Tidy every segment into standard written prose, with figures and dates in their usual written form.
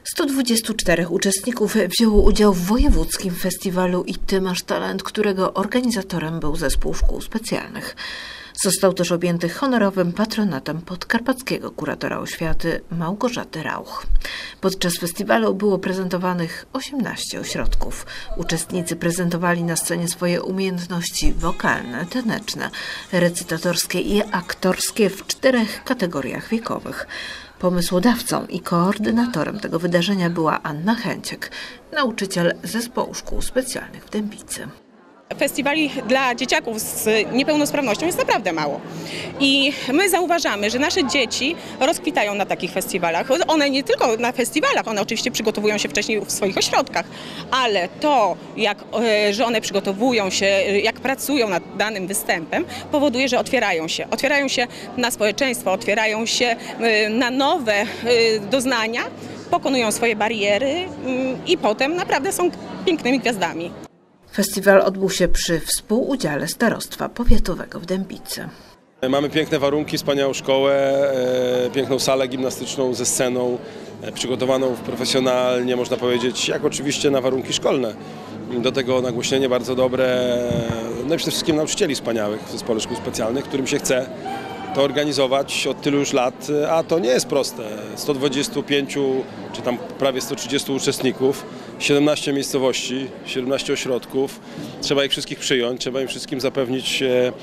124 uczestników wzięło udział w wojewódzkim festiwalu I Ty masz talent, którego organizatorem był Zespół Szkół Specjalnych. Został też objęty honorowym patronatem podkarpackiego kuratora oświaty Małgorzaty Rauch. Podczas festiwalu było prezentowanych 18 ośrodków. Uczestnicy prezentowali na scenie swoje umiejętności wokalne, taneczne, recytatorskie i aktorskie w 4 kategoriach wiekowych. Pomysłodawcą i koordynatorem tego wydarzenia była Anna Chęciek, nauczyciel Zespołu Szkół Specjalnych w Dębicy. Festiwali dla dzieciaków z niepełnosprawnością jest naprawdę mało. I my zauważamy, że nasze dzieci rozkwitają na takich festiwalach. One nie tylko na festiwalach, one oczywiście przygotowują się wcześniej w swoich ośrodkach, ale to, że one przygotowują się, jak pracują nad danym występem, powoduje, że otwierają się. Otwierają się na społeczeństwo, otwierają się na nowe doznania, pokonują swoje bariery i potem naprawdę są pięknymi gwiazdami. Festiwal odbył się przy współudziale Starostwa Powiatowego w Dębicy. Mamy piękne warunki, wspaniałą szkołę, piękną salę gimnastyczną ze sceną, przygotowaną profesjonalnie, można powiedzieć, jak oczywiście na warunki szkolne. Do tego nagłośnienie bardzo dobre, no i przede wszystkim nauczycieli wspaniałych w Zespole Szkół Specjalnych, którym się chce to organizować od tylu już lat, a to nie jest proste. 125 czy tam prawie 130 uczestników, 17 miejscowości, 17 ośrodków. Trzeba ich wszystkich przyjąć, trzeba im wszystkim zapewnić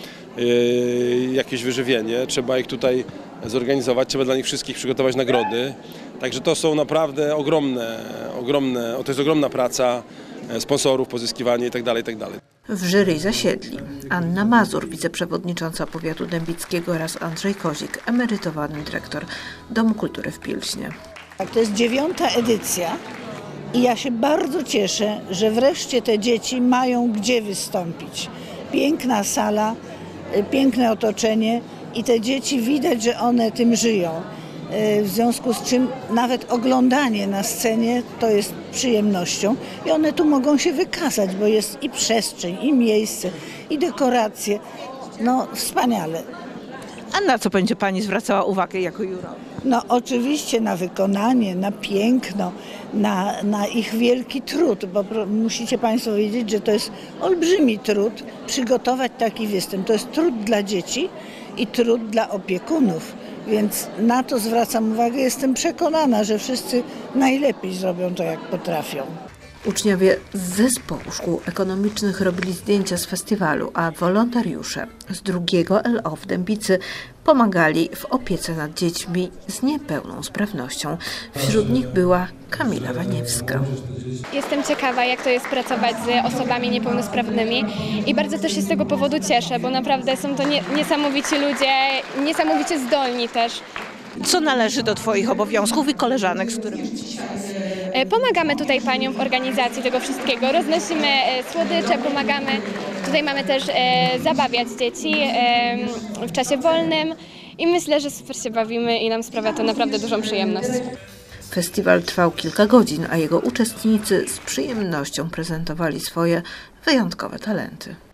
jakieś wyżywienie, trzeba ich tutaj zorganizować, trzeba dla nich wszystkich przygotować nagrody. Także to są naprawdę to jest ogromna praca sponsorów, pozyskiwanie itd. W jury zasiedli Anna Mazur, wiceprzewodnicząca powiatu dębickiego, oraz Andrzej Kozik, emerytowany dyrektor Domu Kultury w Pilśnie. To jest 9. edycja i ja się bardzo cieszę, że wreszcie te dzieci mają gdzie wystąpić. Piękna sala, piękne otoczenie i te dzieci widać, że one tym żyją. W związku z czym nawet oglądanie na scenie to jest przyjemnością i one tu mogą się wykazać, bo jest i przestrzeń, i miejsce, i dekoracje. No wspaniale. A na co będzie Pani zwracała uwagę jako juror? No oczywiście na wykonanie, na piękno, na ich wielki trud, bo musicie Państwo wiedzieć, że to jest olbrzymi trud przygotować taki występ. To jest trud dla dzieci i trud dla opiekunów. Więc na to zwracam uwagę. Jestem przekonana, że wszyscy najlepiej zrobią to, jak potrafią. Uczniowie z Zespołu Szkół Ekonomicznych robili zdjęcia z festiwalu, a wolontariusze z 2 LO w Dębicy pomagali w opiece nad dziećmi z niepełną sprawnością. Wśród nich była Kamila Waniewska. Jestem ciekawa, jak to jest pracować z osobami niepełnosprawnymi i bardzo też się z tego powodu cieszę, bo naprawdę są to niesamowici ludzie, niesamowicie zdolni też. Co należy do Twoich obowiązków i koleżanek, z którymi Pomagamy tutaj paniom w organizacji tego wszystkiego, roznosimy słodycze, pomagamy. Tutaj mamy też zabawiać dzieci w czasie wolnym i myślę, że super się bawimy i nam sprawia to naprawdę dużą przyjemność. Festiwal trwał kilka godzin, a jego uczestnicy z przyjemnością prezentowali swoje wyjątkowe talenty.